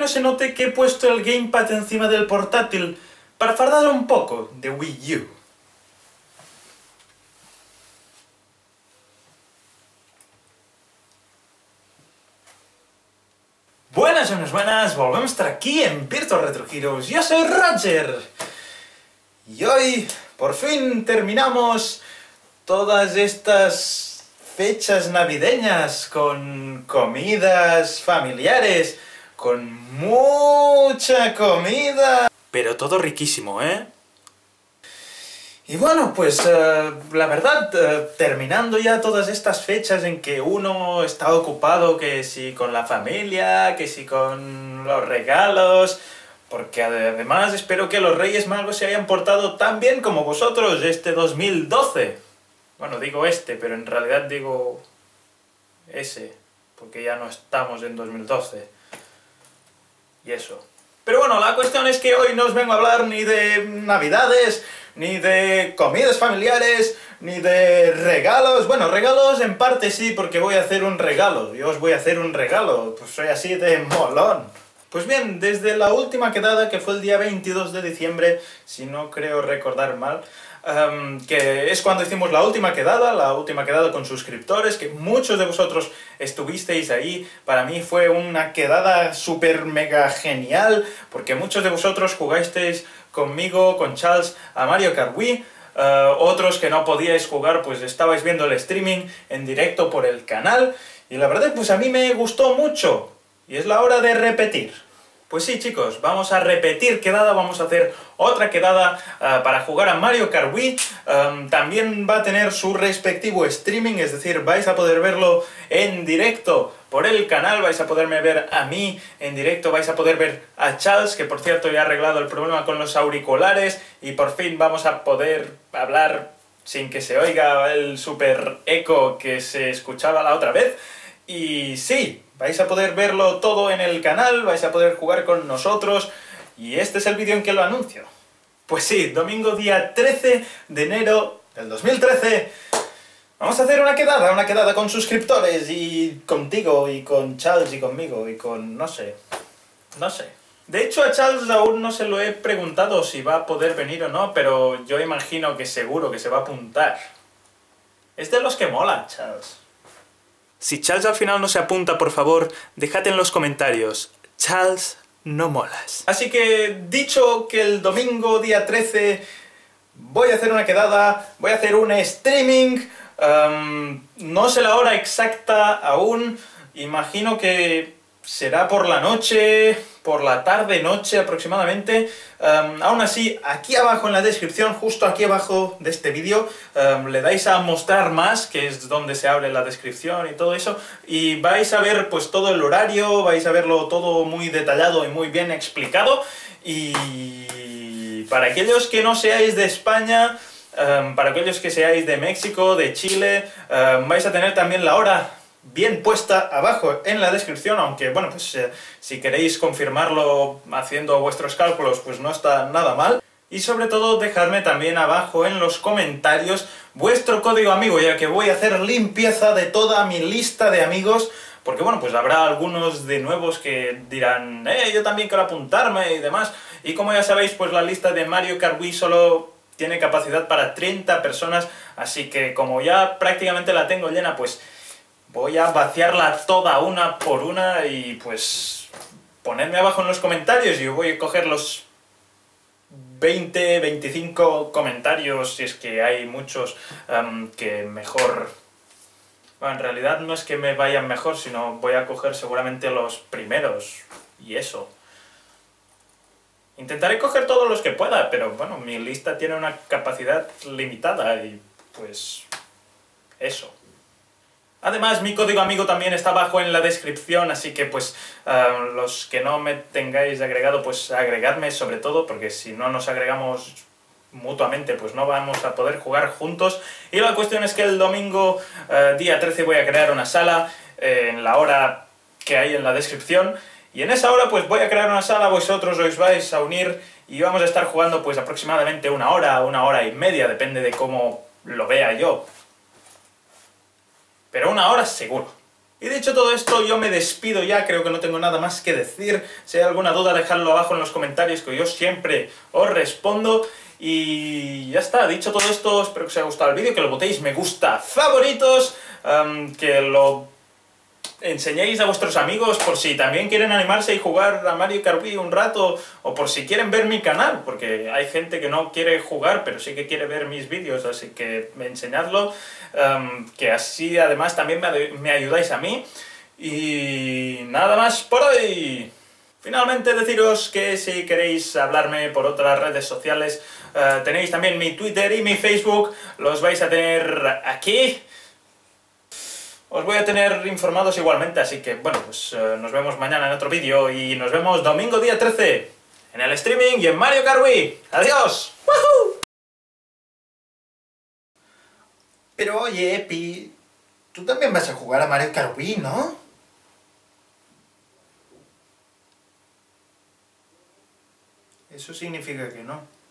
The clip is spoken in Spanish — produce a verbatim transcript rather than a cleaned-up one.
no se note que he puesto el gamepad encima del portátil para fardar un poco de Wii U. Buenas, buenas, buenas, volvemos a estar aquí en Virtual Retro Heroes. Yo soy Roger. Y hoy, por fin, terminamos todas estas fechas navideñas con comidas familiares, con mucha comida. Pero todo riquísimo, ¿eh? Y bueno, pues uh, la verdad, uh, terminando ya todas estas fechas en que uno está ocupado, que si con la familia, que si con los regalos, porque además espero que los Reyes Magos se hayan portado tan bien como vosotros este dos mil doce. Bueno, digo este, pero en realidad digo ese, porque ya no estamos en dos mil doce. Y eso. Pero bueno, la cuestión es que hoy no os vengo a hablar ni de navidades, ni de comidas familiares, ni de regalos. Bueno, regalos en parte sí, porque voy a hacer un regalo. Yo os voy a hacer un regalo, pues soy así de molón. Pues bien, desde la última quedada, que fue el día veintidós de diciembre, si no creo recordar mal, um, que es cuando hicimos la última quedada, la última quedada con suscriptores, que muchos de vosotros estuvisteis ahí. Para mí fue una quedada súper mega genial, porque muchos de vosotros jugasteis conmigo, con Charles, a Mario Kart Wii. Uh, otros que no podíais jugar, pues estabais viendo el streaming en directo por el canal, y la verdad, pues a mí me gustó mucho. Y es la hora de repetir. Pues sí, chicos, vamos a repetir quedada, vamos a hacer otra quedada uh, para jugar a Mario Kart Wii. Um, también va a tener su respectivo streaming, es decir, vais a poder verlo en directo por el canal, vais a poderme ver a mí en directo, vais a poder ver a Charles, que por cierto ya ha arreglado el problema con los auriculares, y por fin vamos a poder hablar sin que se oiga el super eco que se escuchaba la otra vez. Y sí, vais a poder verlo todo en el canal, vais a poder jugar con nosotros, y este es el vídeo en que lo anuncio. Pues sí, domingo día trece de enero del dos mil trece, vamos a hacer una quedada, una quedada con suscriptores, y contigo, y con Charles, y conmigo, y con... no sé, no sé. De hecho, a Charles aún no se lo he preguntado si va a poder venir o no, pero yo imagino que seguro que se va a apuntar. Es de los que mola, Charles. Si Charles al final no se apunta, por favor, dejad en los comentarios: Charles, no molas. Así que, dicho que el domingo día trece voy a hacer una quedada, voy a hacer un streaming, um, no sé la hora exacta aún, imagino que será por la noche, por la tarde-noche aproximadamente. Um, aún así, aquí abajo en la descripción, justo aquí abajo de este vídeo, um, le dais a mostrar más, que es donde se abre la descripción y todo eso, y vais a ver pues todo el horario, vais a verlo todo muy detallado y muy bien explicado. Y para aquellos que no seáis de España, um, para aquellos que seáis de México, de Chile, um, vais a tener también la hora bien puesta abajo en la descripción, aunque bueno, pues eh, si queréis confirmarlo haciendo vuestros cálculos, pues no está nada mal. Y sobre todo dejadme también abajo en los comentarios vuestro código amigo, ya que voy a hacer limpieza de toda mi lista de amigos, porque bueno, pues habrá algunos de nuevos que dirán, eh, yo también quiero apuntarme y demás, y como ya sabéis, pues la lista de Mario Kart Wii solo tiene capacidad para treinta personas, así que como ya prácticamente la tengo llena, pues voy a vaciarla toda una por una, y pues ponedme abajo en los comentarios y yo voy a coger los veinte, veinticinco comentarios, si es que hay muchos, um, que mejor... Bueno, en realidad no es que me vayan mejor, sino voy a coger seguramente los primeros, y eso. Intentaré coger todos los que pueda, pero bueno, mi lista tiene una capacidad limitada, y pues... eso. Además, mi código amigo también está abajo en la descripción, así que pues uh, los que no me tengáis agregado, pues agregadme sobre todo, porque si no nos agregamos mutuamente, pues no vamos a poder jugar juntos. Y la cuestión es que el domingo uh, día trece voy a crear una sala eh, en la hora que hay en la descripción, y en esa hora pues voy a crear una sala, vosotros os vais a unir y vamos a estar jugando pues aproximadamente una hora, una hora y media, depende de cómo lo vea yo. Pero una hora seguro. Y dicho todo esto, yo me despido ya, creo que no tengo nada más que decir. Si hay alguna duda, dejadlo abajo en los comentarios, que yo siempre os respondo. Y ya está, dicho todo esto, espero que os haya gustado el vídeo, que lo botéis me gusta, favoritos, um, que lo enseñéis a vuestros amigos por si también quieren animarse y jugar a Mario Kart Wii un rato, o por si quieren ver mi canal, porque hay gente que no quiere jugar, pero sí que quiere ver mis vídeos, así que enseñadlo, um, que así además también me, me ayudáis a mí. Y nada más por hoy. Finalmente deciros que si queréis hablarme por otras redes sociales, uh, tenéis también mi Twitter y mi Facebook, los vais a tener aquí. Os voy a tener informados igualmente, así que bueno, pues uh, nos vemos mañana en otro vídeo y nos vemos domingo día trece en el streaming y en Mario Kart Wii. ¡Adiós! ¡Woohoo! Pero oye, Epi, tú también vas a jugar a Mario Kart Wii, ¿no? Eso significa que no.